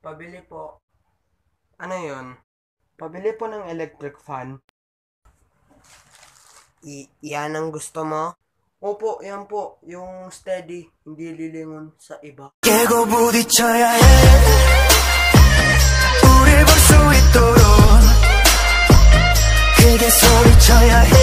Pabili po. Ano yun? Pabili po ng electric fan. Yan ang gusto mo? Opo, yan po. Yung steady, hindi lilingon sa iba. 깨고 부딪혀야 해 우릴 볼 수 있도록 크게 소리쳐야 해